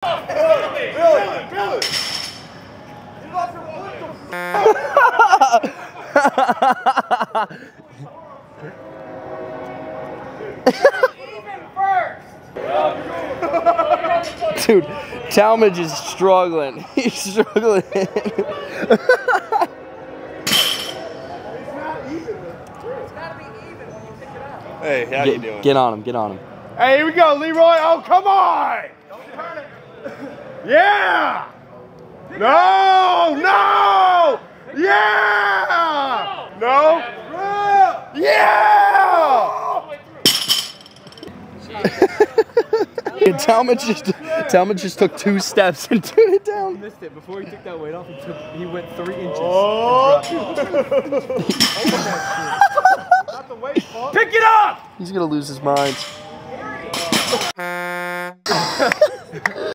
Dude, Talmadge is struggling. He's struggling. Hey, how you doing? Get on him, get on him. Hey, here we go, Leroy. Oh, come on! Yeah! No! No! Yeah! No? Yeah! And Talmadge just took 2 steps and took it down. He missed it. Before he took that weight off, he went 3 inches. Oh! Pick it up! He's gonna lose his mind.